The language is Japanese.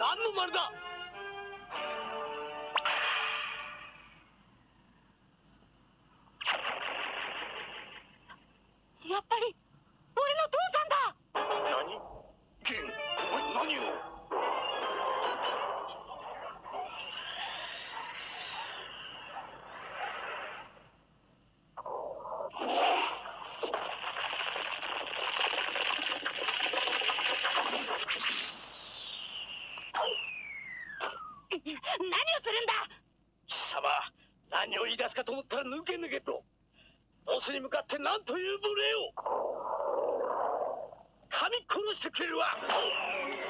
何の丸だ。 やっぱり俺の父さんだ。 何？ケン、お前何を。 何をするんだ。 貴様、何を言い出すかと思ったら抜け抜けと。ボスに向かって何という無礼を。噛み殺してくれるわ。